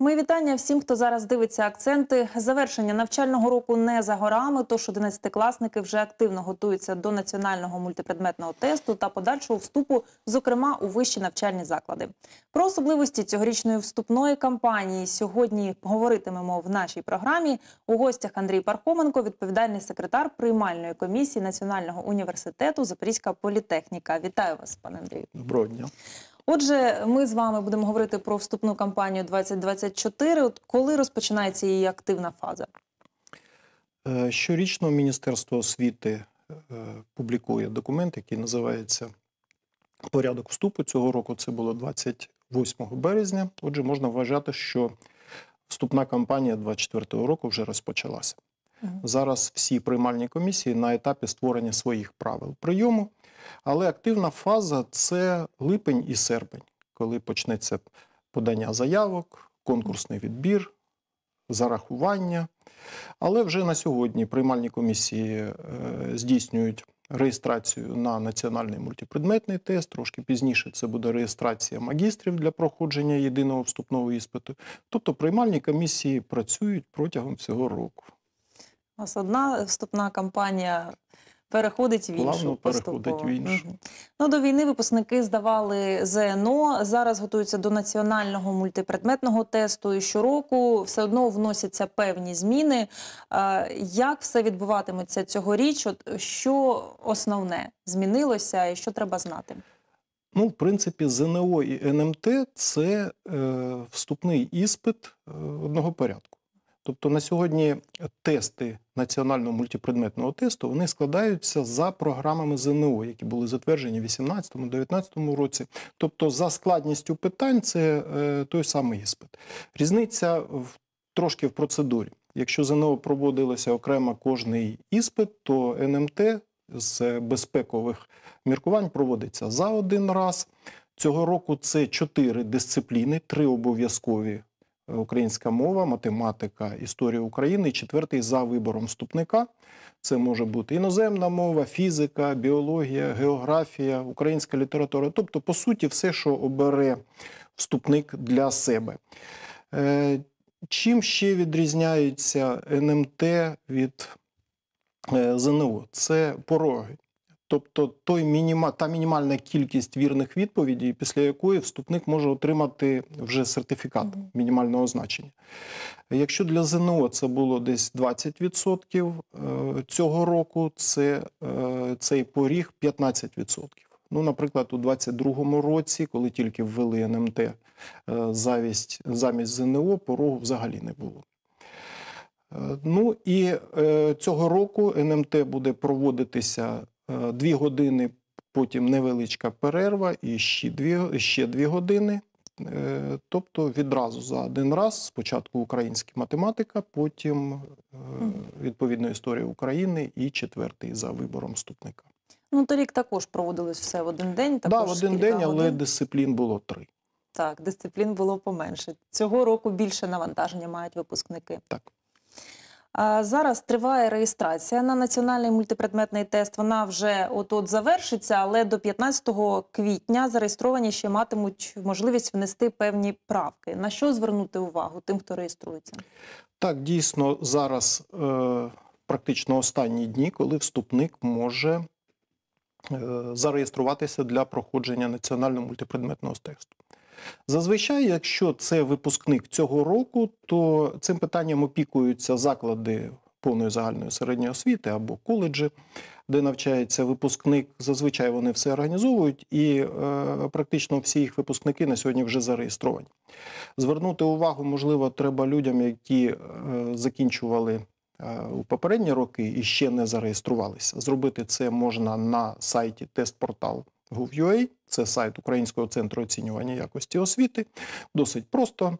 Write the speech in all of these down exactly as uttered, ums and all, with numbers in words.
Мої вітання всім, хто зараз дивиться акценти. Завершення навчального року не за горами, тож одинадцятикласники вже активно готуються до національного мультипредметного тесту та подальшого вступу, зокрема, у вищі навчальні заклади. Про особливості цьогорічної вступної кампанії сьогодні говоритимемо в нашій програмі. У гостях Андрій Пархоменко, відповідальний секретар приймальної комісії Національного університету Запорізька політехніка. Вітаю вас, пане Андрію. Доброго дня. Отже, ми з вами будемо говорити про вступну кампанію двадцять двадцять чотири. От коли розпочинається її активна фаза? Щорічно Міністерство освіти публікує документ, який називається «Порядок вступу». Цього року це було двадцять восьмого березня. Отже, можна вважати, що вступна кампанія двадцять четвертого року вже розпочалася. Угу. Зараз всі приймальні комісії на етапі створення своїх правил прийому. Але активна фаза – це липень і серпень, коли почнеться подання заявок, конкурсний відбір, зарахування. Але вже на сьогодні приймальні комісії е, здійснюють реєстрацію на національний мультипредметний тест. Трошки пізніше це буде реєстрація магістрів для проходження єдиного вступного іспиту. Тобто приймальні комісії працюють протягом всього року. У нас одна вступна кампанія переходить в іншу. Плавно переходить в іншу. Угу. Ну, до війни випускники здавали ЗНО, зараз готуються до національного мультипредметного тесту і щороку все одно вносяться певні зміни. Як все відбуватиметься цьогоріч? От що основне змінилося і що треба знати? Ну, в принципі, ЗНО і ен ем те – це е, вступний іспит е, одного порядку. Тобто на сьогодні тести національного мультипредметного тесту, вони складаються за програмами ЗНО, які були затверджені в вісімнадцятому-дев'ятнадцятому році. Тобто за складністю питань це е, той самий іспит. Різниця в, трошки в процедурі. Якщо ЗНО проводилося окремо кожний іспит, то ен ем те з безпекових міркувань проводиться за один раз. Цього року це чотири дисципліни, три обов'язкові. Українська мова, математика, історія України і четвертий за вибором вступника. Це може бути іноземна мова, фізика, біологія, географія, українська література. Тобто, по суті, все, що обере вступник для себе. Чим ще відрізняється ен ем те від ЗНО? Це пороги. Тобто той мініма, та мінімальна кількість вірних відповідей, після якої вступник може отримати вже сертифікат мінімального значення. Якщо для ЗНО це було десь двадцять відсотків, цього року це, цей поріг п'ятнадцять відсотків. Ну, наприклад, у двадцять другому році, коли тільки ввели ен ем те замість, замість ЗНО, порогу взагалі не було. Ну і цього року ен ем те буде проводитися Дві години, потім невеличка перерва і ще дві, ще дві години. Тобто відразу за один раз, спочатку українська математика, потім відповідно історія України і четвертий за вибором вступника. Ну, торік також проводилось все в один день. Так, да, в один день, але годин. Дисциплін було три. Так, дисциплін було поменше. Цього року більше навантаження мають випускники. Так. Зараз триває реєстрація на національний мультипредметний тест. Вона вже от-от завершиться, але до п'ятнадцятого квітня зареєстровані ще матимуть можливість внести певні правки. На що звернути увагу тим, хто реєструється? Так, дійсно, зараз е, практично останні дні, коли вступник може е, зареєструватися для проходження національного мультипредметного тесту. Зазвичай, якщо це випускник цього року, то цим питанням опікуються заклади повної загальної середньої освіти або коледжі, де навчається випускник. Зазвичай вони все організовують і е, практично всі їх випускники на сьогодні вже зареєстровані. Звернути увагу, можливо, треба людям, які е, закінчували е, у попередні роки і ще не зареєструвалися. Зробити це можна на сайті тестпортал точка гов точка ю а. Це сайт Українського центру оцінювання якості освіти. Досить просто,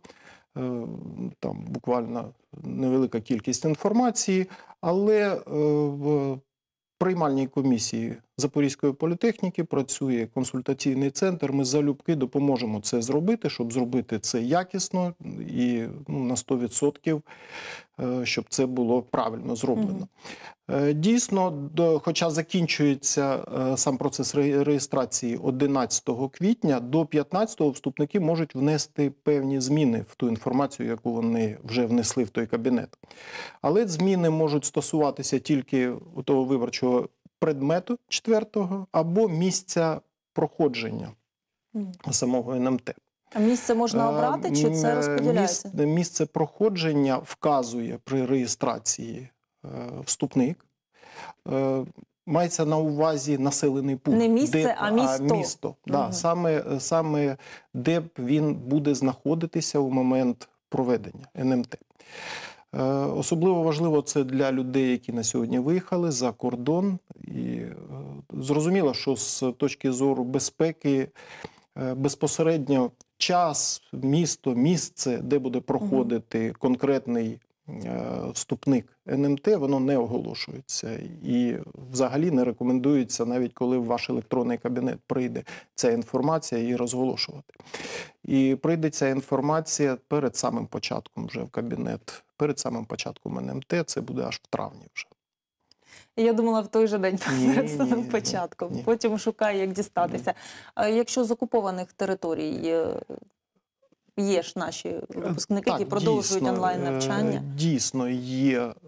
там буквально невелика кількість інформації, але в приймальній комісії Запорізької політехніки працює консультаційний центр. Ми залюбки допоможемо це зробити, щоб зробити це якісно і ну, на сто відсотків, щоб це було правильно зроблено. Mm-hmm. Дійсно, до, хоча закінчується сам процес реєстрації одинадцятого квітня, до п'ятнадцятого вступники можуть внести певні зміни в ту інформацію, яку вони вже внесли в той кабінет. Але зміни можуть стосуватися тільки того виборчого предмету четвертого або місця проходження mm-hmm. самого ен ем те. А місце можна обрати, чи це розподіляється? Місце, місце проходження вказує при реєстрації е, вступник. Е, мається на увазі населений пункт. Не місце, де, а місто. А місто. Угу. Да, саме, саме де він буде знаходитися у момент проведення ен ем те. Е, особливо важливо це для людей, які на сьогодні виїхали за кордон. І е, зрозуміло, що з точки зору безпеки е, безпосередньо час, місто, місце, де буде проходити конкретний е, вступник ен ем те, воно не оголошується. І взагалі не рекомендується, навіть коли в ваш електронний кабінет прийде ця інформація, її розголошувати. І прийде ця інформація перед самим початком вже в кабінет, перед самим початком ен ем те, це буде аж в травні вже. Я думала, в той же день ні, перед самим ні, початком. Ні. Потім шукаю, як дістатися. А якщо з окупованих територій є ж наші випускники, так, які продовжують дійсно, онлайн-навчання? Дійсно, є е,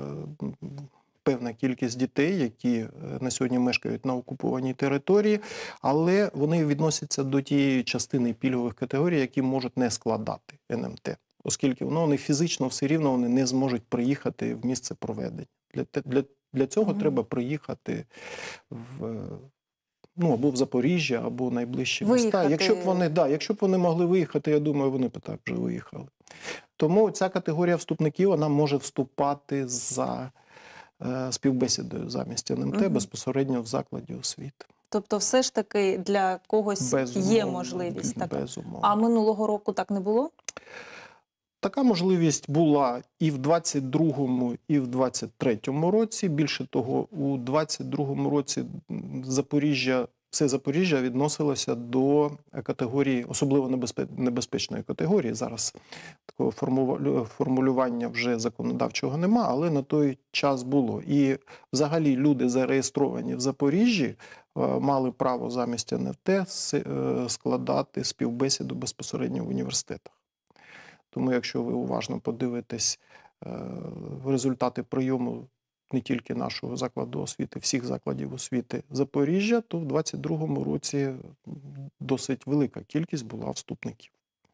певна кількість дітей, які на сьогодні мешкають на окупованій території, але вони відносяться до тієї частини пільгових категорій, які можуть не складати ен ем те. Оскільки ну, вони фізично все рівно вони не зможуть приїхати в місце проведення. Для, для, для цього mm-hmm. треба приїхати в, ну, або в Запоріжжя, або найближчі виїхати. міста. Якщо б вони, да, якщо б вони могли виїхати, я думаю, вони б так вже виїхали. Тому ця категорія вступників, вона може вступати за е, співбесідою замість ен ем те mm-hmm. безпосередньо в закладі освіти. Тобто все ж таки для когось безумовно, є можливість така. Безумовно. А минулого року так не було? Така можливість була і в двадцять другому, і в двадцять третьому році. Більше того, у двадцять другому році Запоріжжя, все Запоріжжя відносилося до категорії, особливо небезпечної категорії. Зараз такого формулювання вже законодавчого нема, але на той час було. І взагалі люди, зареєстровані в Запоріжжі, мали право замість ен ем те складати співбесіду безпосередньо в університетах. Тому, якщо ви уважно подивитесь е, результати прийому не тільки нашого закладу освіти, всіх закладів освіти Запоріжжя, то в двадцять другому році досить велика кількість була вступників.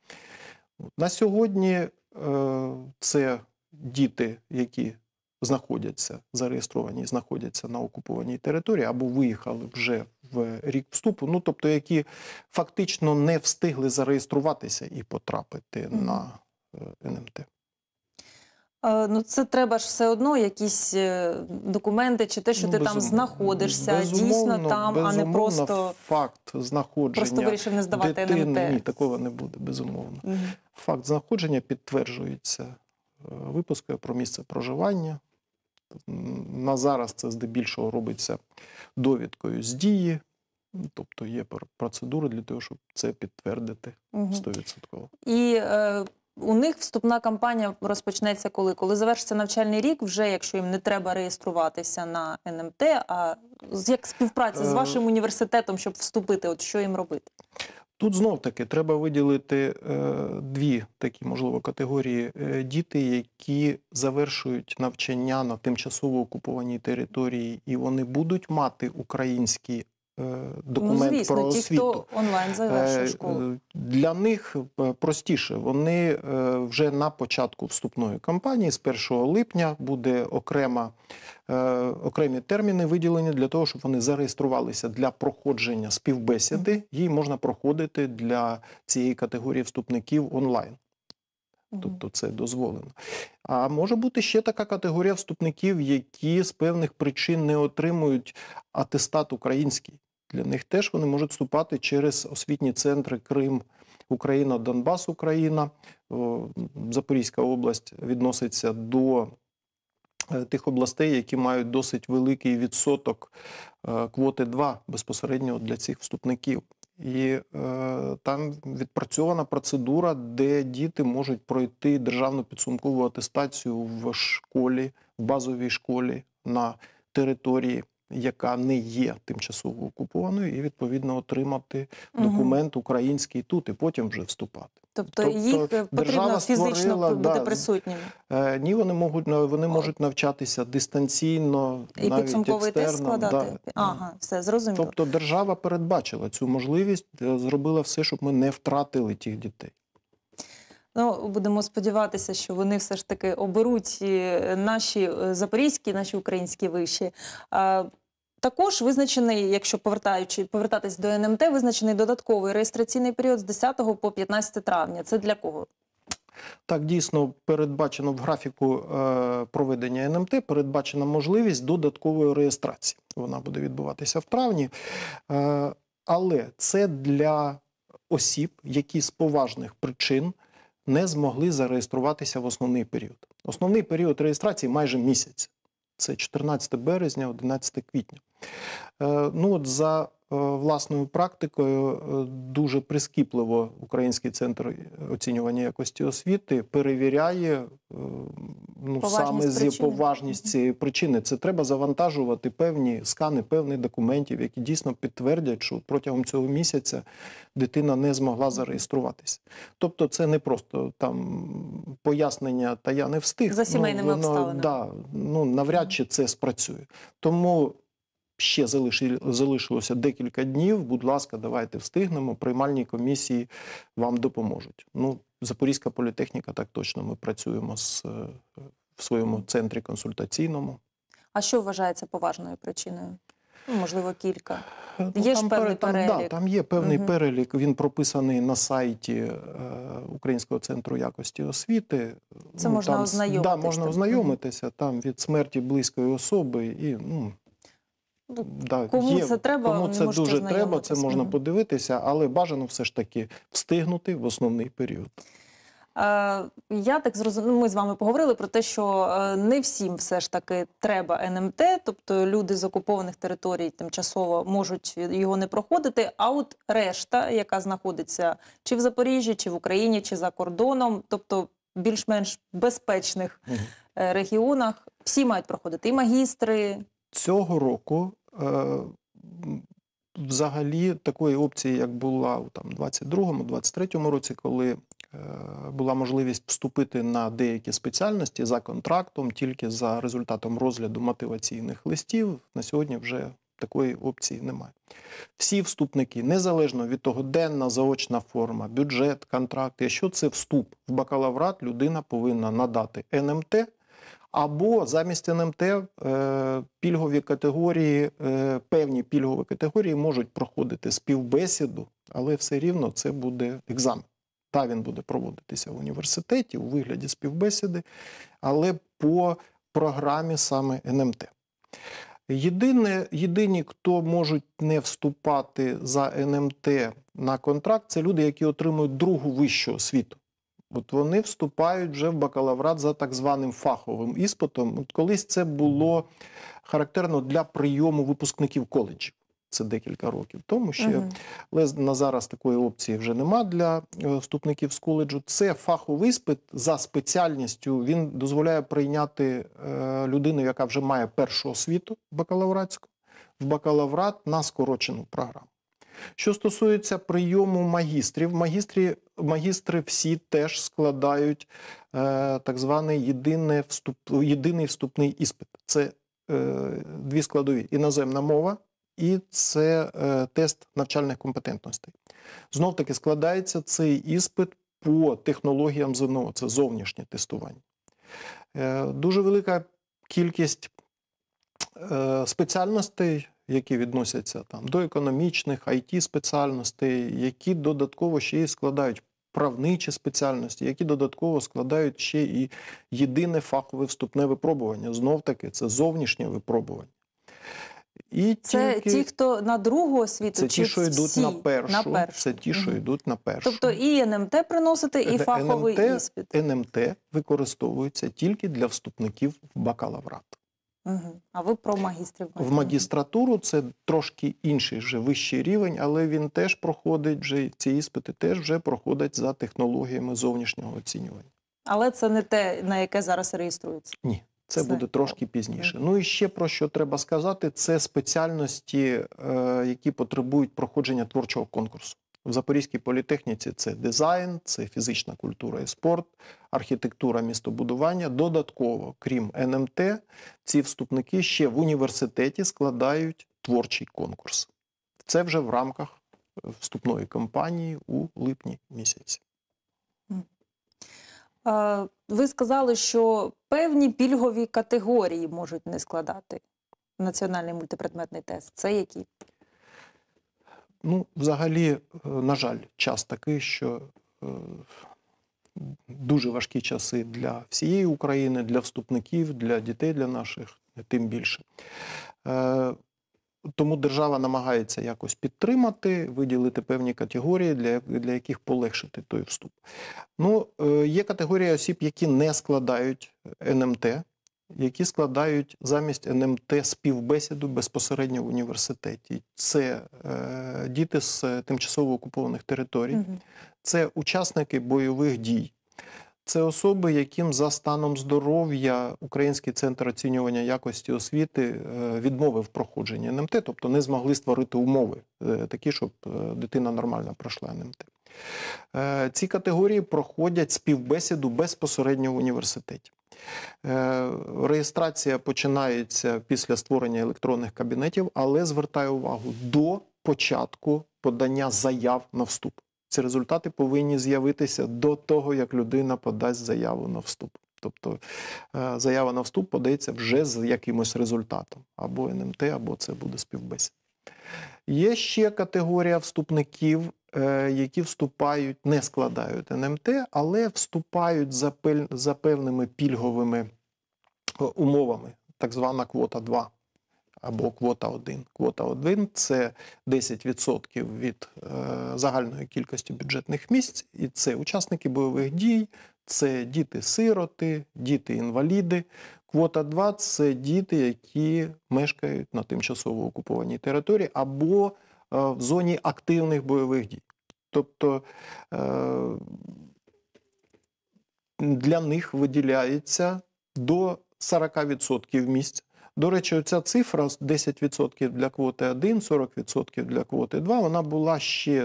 На сьогодні е, це діти, які знаходяться, зареєстровані, знаходяться на окупованій території або виїхали вже в рік вступу, ну, тобто, які фактично не встигли зареєструватися і потрапити mm-hmm. на ен ем те. А, ну, це треба ж все одно якісь документи, чи те, що ну, ти там знаходишся, дійсно там, а не просто факт знаходження. Просто вирішив не здавати дитини, ен ем те. Ні, такого не буде, безумовно. Угу. Факт знаходження підтверджується випискою про місце проживання. На зараз це здебільшого робиться довідкою з дії, тобто є процедури для того, щоб це підтвердити сто відсотків. Угу. І е, у них вступна кампанія розпочнеться коли? Коли завершиться навчальний рік, вже якщо їм не треба реєструватися на ен ем те, а як співпраця з вашим університетом, щоб вступити, от що їм робити? Тут знов-таки треба виділити е, дві такі, можливо, категорії. Е, діти, які завершують навчання на тимчасово окупованій території, і вони будуть мати українські документ ну, звісно, про ті, освіту. Хто онлайн завершує школу. Для них простіше. Вони вже на початку вступної кампанії з першого липня буде окрема, окремі терміни виділені для того, щоб вони зареєструвалися для проходження співбесіди. Її можна проходити для цієї категорії вступників онлайн. Тобто це дозволено. А може бути ще така категорія вступників, які з певних причин не отримують атестат український. Для них теж вони можуть вступати через освітні центри Крим, Україна, Донбас, Україна. Запорізька область відноситься до е, тих областей, які мають досить великий відсоток е, квоти два безпосередньо для цих вступників. І е, там відпрацьована процедура, де діти можуть пройти державну підсумкову атестацію в школі, в базовій школі на території, яка не є тимчасово окупованою, і відповідно отримати Мгм. документ український тут і потім вже вступати. Тобто, Тобто їх е, потрібно держава фізично створила, бути да, присутніми. Е, ні, вони можуть на- вони можуть навчатися дистанційно, І навіть підсумковий тест екстерно. складати? Да. Ага, все, зрозуміло. Тобто держава передбачила цю можливість, е, зробила все, щоб ми не втратили тих дітей. Ну, будемо сподіватися, що вони все ж таки оберуть е, наші е, запорізькі, наші українські виші. А, також визначений, якщо повертаючи, повертатись до ен ем те, визначений додатковий реєстраційний період з десятого по п'ятнадцяте травня. Це для кого? Так, дійсно, передбачено в графіку е, проведення ен ем те, передбачена можливість додаткової реєстрації. Вона буде відбуватися в травні. Е, але це для осіб, які з поважних причин не змогли зареєструватися в основний період. Основний період реєстрації майже місяць. Це чотирнадцяте березня, одинадцяте квітня. Е, ну от за е, власною практикою е, дуже прискіпливо Український центр оцінювання якості освіти перевіряє е, ну, Поважність саме з причини. поважність цієї причини. Це треба завантажувати певні скани, певних документів, які дійсно підтвердять, що протягом цього місяця дитина не змогла зареєструватися. Тобто це не просто там пояснення, та я не встиг. За сімейними ну, воно, обставинами. да, ну, навряд чи це спрацює. Тому ще залиши- залишилося декілька днів. Будь ласка, давайте встигнемо. Приймальні комісії вам допоможуть. Ну, Запорізька політехніка, так точно, ми працюємо з, е, в своєму центрі консультаційному. А що вважається поважною причиною? Ну, можливо, кілька. Ну, Є ж там певний пере- там, перелік. Да, там є певний Мгм. перелік, він прописаний на сайті е, Українського центру якості освіти. Це Ну, можна там, с- ознайомитись Да, можна там. ознайомитися, там від смерті близької особи і, ну, Ну, да, кому є, це треба, кому ви це можете дуже треба, це ознайомитись. можна Мгм. подивитися, але бажано все ж таки встигнути в основний період. Е, Я так зрозуміла, ми з вами поговорили про те, що е, не всім все ж таки треба ен ем те, тобто люди з окупованих територій тимчасово можуть його не проходити, а от решта, яка знаходиться чи в Запоріжжі, чи в Україні, чи за кордоном, тобто більш-менш безпечних Мгм. е, регіонах, всі мають проходити, і магістри. Цього року е, м, взагалі такої опції, як була у там двадцять другому, двадцять третьому році, коли е, була можливість вступити на деякі спеціальності за контрактом, тільки за результатом розгляду мотиваційних листів, на сьогодні вже такої опції немає. Всі вступники, незалежно від того, денна, заочна форма, бюджет, контракт, якщо це вступ в бакалаврат, людина повинна надати ен ем те, або замість ен ем те е, пільгові категорії, е, певні пільгові категорії можуть проходити співбесіду, але все рівно це буде екзамен. Та він буде проводитися в університеті у вигляді співбесіди, але по програмі саме ен ем те. Єдине, єдині, хто можуть не вступати за ен ем те на контракт, це люди, які отримують другу вищу освіту. От вони вступають вже в бакалаврат за так званим фаховим іспитом. От колись це було характерно для прийому випускників коледжів. Це декілька років тому ще. Мгм. Але на зараз такої опції вже нема для е, вступників з коледжу. Це фаховий іспит за спеціальністю. Він дозволяє прийняти е, людину, яка вже має першу освіту бакалавратську, в бакалаврат на скорочену програму. Що стосується прийому магістрів, магістрі, магістри всі теж складають е, так званий єдине вступ, єдиний вступний іспит. Це е, дві складові: іноземна мова і це е, тест навчальних компетентностей. Знов-таки складається цей іспит по технологіям зе ен о, це зовнішнє тестування. Е, дуже велика кількість е, спеціальностей, які відносяться там до економічних, ай ті-спеціальностей, які додатково ще й складають правничі спеціальності, які додатково складають ще і єдине фахове вступне випробування. Знов-таки, це зовнішнє випробування. І Це тільки... ті, хто на другу освіту, Це чи ті, що йдуть всі? на першу, на першу. це ті, що Мгм. йдуть на першу. Тобто і ен ем те приносити, і фаховий ен ем те, іспит. ен ем те використовується тільки для вступників в бакалаврат. Угу. А ви про магістрів? В магістратуру це трошки інший вже вищий рівень, але він теж проходить, вже ці іспити теж вже проходять за технологіями зовнішнього оцінювання. Але це не те, на яке зараз реєструється? Ні. Це Все. буде трошки пізніше. Ну і ще про що треба сказати, це спеціальності, е, які потребують проходження творчого конкурсу. В Запорізькій політехніці це дизайн, це фізична культура і спорт, архітектура, містобудування. Додатково, крім ен ем те, ці вступники ще в університеті складають творчий конкурс. Це вже в рамках вступної кампанії у липні місяці. Ви сказали, що певні пільгові категорії можуть не складати національний мультипредметний тест. Це які? Ну, взагалі, на жаль, час такий, що е, дуже важкі часи для всієї України, для вступників, для дітей, для наших, тим більше. Е, Тому держава намагається якось підтримати, виділити певні категорії, для, для яких полегшити той вступ. Ну, е, є категорія осіб, які не складають ен ем те, які складають замість ен ем те співбесіду безпосередньо в університеті. Це е, діти з тимчасово окупованих територій, Угу. це учасники бойових дій. Це особи, яким за станом здоров'я Український центр оцінювання якості освіти відмовив проходження ен ем те, тобто не змогли створити умови такі, щоб дитина нормально пройшла ен ем те. Ці категорії проходять співбесіду безпосередньо в університеті. Реєстрація починається після створення електронних кабінетів, але звертаю увагу, до початку подання заяв на вступ. Ці результати повинні з'явитися до того, як людина подасть заяву на вступ. Тобто заява на вступ подається вже з якимось результатом. Або ен ем те, або це буде співбесіда. Є ще категорія вступників, які вступають, не складають ен ем те, але вступають за, пель, за певними пільговими умовами, так звана квота два. Або квота один. Квота один – це десять відсотків від е, загальної кількості бюджетних місць. І це учасники бойових дій, це діти-сироти, діти-інваліди. Квота два – це діти, які мешкають на тимчасово окупованій території або е, в зоні активних бойових дій. Тобто е, для них виділяється до сорок відсотків місць. До речі, оця цифра десять відсотків для квоти один, сорок відсотків для квоти два, вона була ще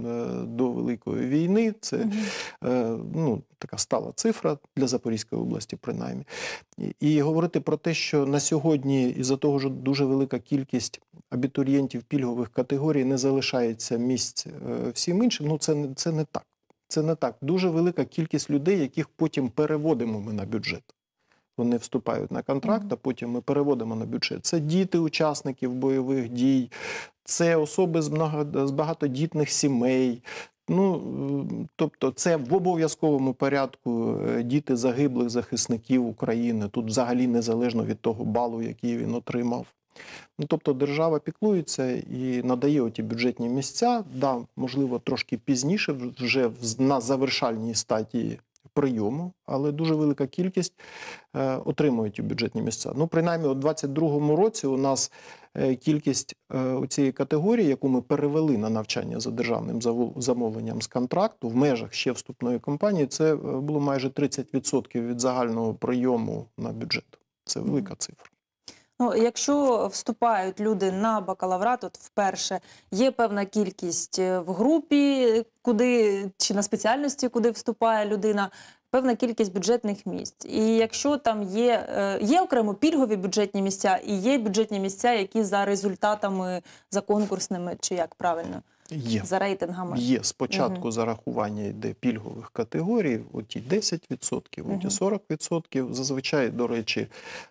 до Великої війни. Це mm-hmm. ну, така стала цифра для Запорізької області, принаймні. І, і говорити про те, що на сьогодні із-за того, що дуже велика кількість абітурієнтів пільгових категорій не залишається місць всім іншим, ну це, це не так. Це не так. Дуже велика кількість людей, яких потім переводимо ми на бюджет. Вони вступають на контракт, а потім ми переводимо на бюджет. Це діти учасників бойових дій, це особи з, много, з багатодітних сімей. Ну, тобто це в обов'язковому порядку діти загиблих захисників України. Тут взагалі незалежно від того балу, який він отримав. Ну, тобто держава піклується і надає оті бюджетні місця, да, можливо, трошки пізніше, вже на завершальній стадії прийому, але дуже велика кількість е, отримують у бюджетні місця. Ну, принаймні, у двадцять другому році у нас е, кількість е, у цієї категорії, яку ми перевели на навчання за державним замовленням з контракту в межах ще вступної кампанії, це було майже тридцять відсотків від загального прийому на бюджет. Це велика цифра. Ну, якщо вступають люди на бакалаврат, от вперше, є певна кількість в групі, куди, чи на спеціальності, куди вступає людина, певна кількість бюджетних місць. І якщо там є, є окремо пільгові бюджетні місця, і є бюджетні місця, які за результатами, за конкурсними, чи як правильно? Є. За рейтингами. Є. Спочатку угу. зарахування йде пільгових категорій, оті десять відсотків, оті угу. сорок відсотків. Зазвичай, до речі,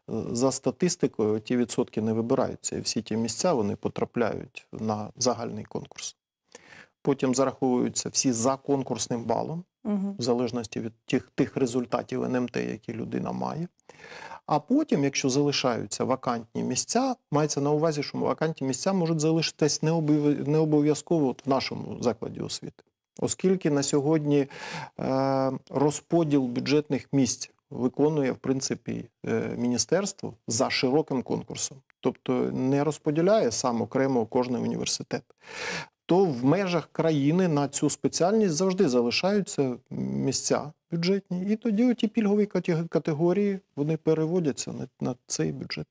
за статистикою, ті відсотки не вибираються. І всі ті місця, вони потрапляють на загальний конкурс. Потім зараховуються всі за конкурсним балом. Угу. в залежності від тих, тих результатів ен ем те, які людина має. А потім, якщо залишаються вакантні місця, мається на увазі, що вакантні місця можуть залишитись не обов- не обов'язково от в нашому закладі освіти. Оскільки на сьогодні е, розподіл бюджетних місць виконує, в принципі, е, міністерство за широким конкурсом. Тобто не розподіляє сам окремо кожний університет. То в межах країни на цю спеціальність завжди залишаються місця бюджетні. І тоді оті пільгові кате- категорії, вони переводяться на, на цей бюджет.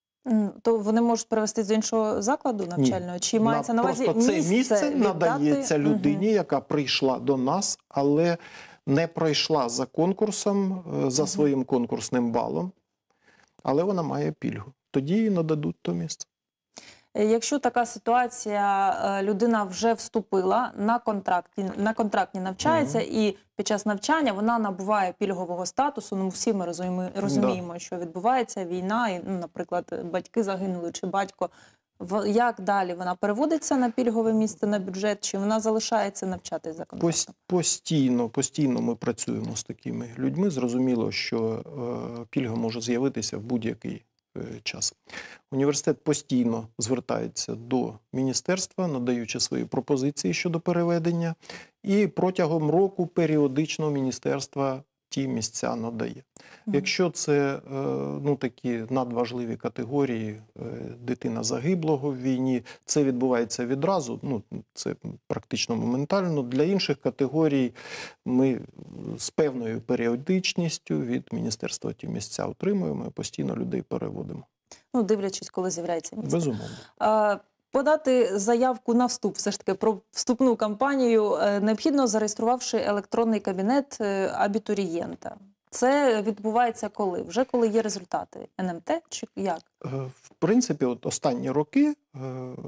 То вони можуть перевести з іншого закладу навчального? Чи мається на увазі Просто це місце, місце віддати? надається людині, Мгм. яка прийшла до нас, але не пройшла за конкурсом, е, за Мгм. своїм конкурсним балом, але вона має пільгу. Тоді їй нададуть то місце. Е, Якщо така ситуація, е, людина вже вступила на контракт, на контрактні навчається, і під час навчання вона набуває пільгового статусу. Ну, всі ми розуміємо, розуміємо, що відбувається війна, і, ну, наприклад, батьки загинули чи батько. В- Як далі? Вона переводиться на пільгове місце на бюджет, чи вона залишається навчатись за контрактом? Пос- Постійно, постійно ми працюємо з такими людьми. Зрозуміло, що е, пільга може з'явитися в будь-який е, час. Університет постійно звертається до міністерства, надаючи свої пропозиції щодо переведення, і протягом року періодично міністерство ті місця надає. Мгм. Якщо це е, ну, такі надважливі категорії, е, дитина загиблого в війні, це відбувається відразу, ну, це практично моментально. Для інших категорій ми з певною періодичністю від міністерства ті місця отримуємо і постійно людей переводимо. Ну, дивлячись, коли з'являється місце. Безумовно. Е, Подати заявку на вступ, все ж таки про вступну кампанію, е, необхідно, зареєструвавши електронний кабінет е, абітурієнта. Це відбувається коли? Вже коли є результати ен ем те чи як? Е, В принципі, от останні роки, е,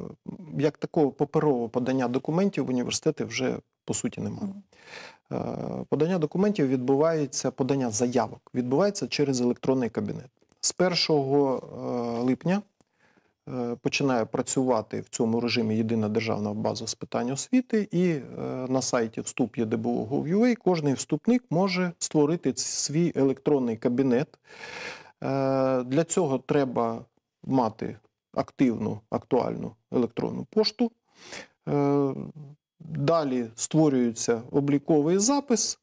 як такого паперового подання документів в університеті вже, по суті, немає. Мгм. Е, Подання документів відбувається, подання заявок відбувається через електронний кабінет. З першого е, липня е, починає працювати в цьому режимі єдина державна база з питань освіти, і е, на сайті вступ точка є де бе о точка гов точка ю а кожний вступник може створити свій електронний кабінет. Е, Для цього треба мати активну, актуальну електронну пошту. Е, Далі створюється обліковий запис,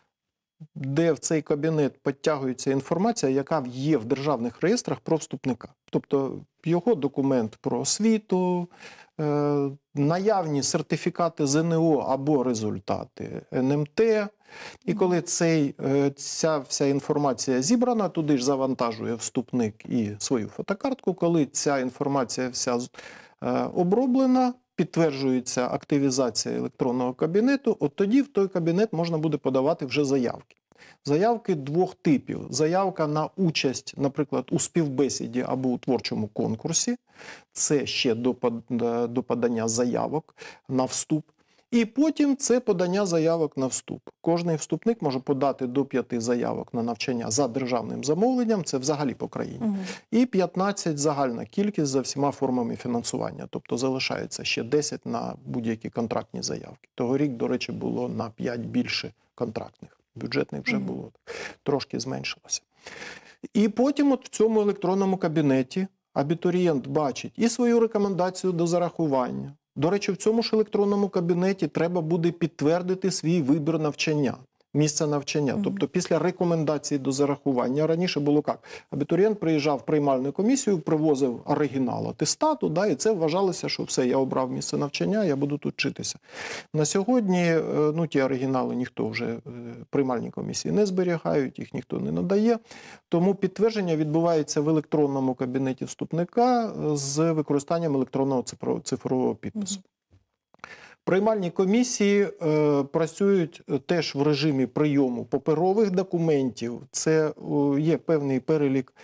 де в цей кабінет підтягується інформація, яка є в державних реєстрах про вступника. Тобто його документ про освіту, е, наявні сертифікати зе ен о або результати ен ем те. І коли цей, е, ця вся інформація зібрана, туди ж завантажує вступник і свою фотокартку. Коли ця інформація вся е, оброблена, підтверджується активізація електронного кабінету, от тоді в той кабінет можна буде подавати вже заявки. Заявки двох типів. Заявка на участь, наприклад, у співбесіді або у творчому конкурсі. Це ще до, под- до подання заявок на вступ. І потім це подання заявок на вступ. Кожний вступник може подати до п'яти заявок на навчання за державним замовленням, це взагалі по країні. Мгм. І п'ятнадцять загальна кількість за всіма формами фінансування. Тобто залишається ще десять на будь-які контрактні заявки. Тогорік, до речі, було на п'ять більше контрактних. Бюджетних вже Мгм. було. Трошки зменшилося. І потім от в цьому електронному кабінеті абітурієнт бачить і свою рекомендацію до зарахування. До речі, в цьому ж електронному кабінеті треба буде підтвердити свій вибір навчання, місце навчання. Мгм. Тобто після рекомендації до зарахування, раніше було як? Абітурієнт приїжджав в приймальну комісію, привозив оригінал атестату, да, і це вважалося, що все, я обрав місце навчання, я буду тут вчитися. На сьогодні е, ну, ті оригінали ніхто вже е, приймальні комісії не зберігають, їх ніхто не надає. Тому підтвердження відбувається в електронному кабінеті вступника е, з використанням електронного цифро- цифрового підпису. Мгм. Приймальні комісії е, працюють теж в режимі прийому паперових документів. Це е, є певний перелік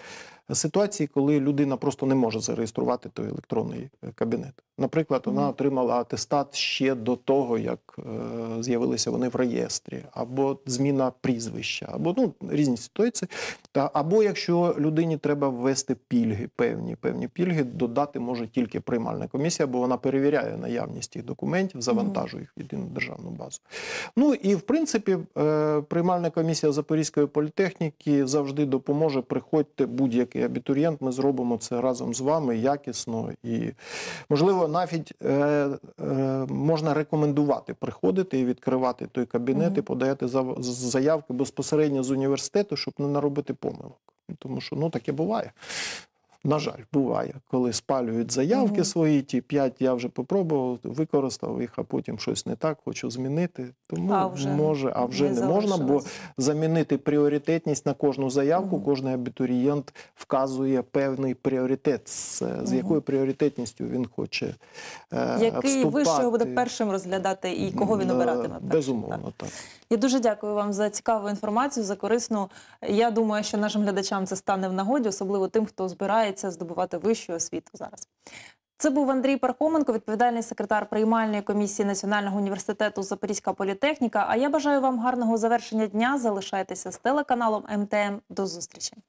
ситуації, коли людина просто не може зареєструвати той електронний е, кабінет. Наприклад, вона Мгм. отримала атестат ще до того, як е, з'явилися вони в реєстрі, або зміна прізвища, або ну, різні ситуації. Та, або якщо людині треба ввести пільги, певні, певні пільги, додати може тільки приймальна комісія, бо вона перевіряє наявність тих документів, завантажує їх в єдину державну базу. Ну і в принципі е, приймальна комісія Запорізької політехніки завжди допоможе. Приходьте, будь-який абітурієнт, ми зробимо це разом з вами якісно і, можливо, навіть е, е, можна рекомендувати приходити і відкривати той кабінет Мгм. і подати зав- заявки безпосередньо з університету, щоб не наробити помилок. Тому що, ну, таке буває. На жаль, буває, коли спалюють заявки Мгм. свої, ті п'ять я вже попробував, використав їх, а потім щось не так, хочу змінити. Тому А вже може, а вже не не, можна, бо залишилось. замінити пріоритетність на кожну заявку, Мгм. кожен абітурієнт вказує певний пріоритет, з, з Мгм. якою пріоритетністю він хоче е, Який вступати. виш його буде першим розглядати і кого він Е, обиратиме першим? Так. Безумовно, так. Я дуже дякую вам за цікаву інформацію, за корисну. Я думаю, що нашим глядачам це стане в нагоді, особливо тим, хто збирається здобувати вищу освіту зараз. Це був Андрій Пархоменко, відповідальний секретар приймальної комісії Національного університету Запорізька політехніка. А я бажаю вам гарного завершення дня. Залишайтеся з телеканалом ем те ем. До зустрічі.